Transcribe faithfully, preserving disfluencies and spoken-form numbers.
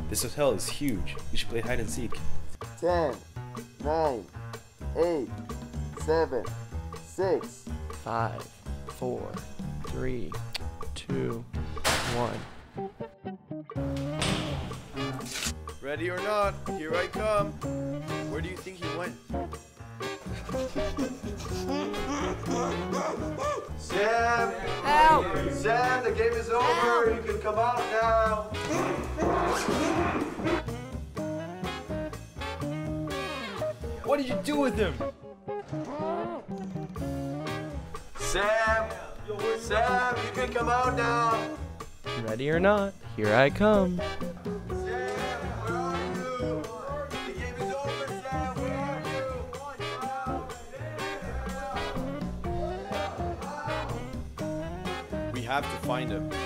This hotel is huge. We should play hide and seek. ten, nine, eight, seven, six, Five, four, three, two, one. Ready or not, here I come. Where do you think he went? Sam! Help! Sam, the game is over. You can come out now. What did you do with him? Sam! Sam, you can come out now. Ready or not, here I come. Sam, where are you? The game is over, Sam. Where are you? We have to find him.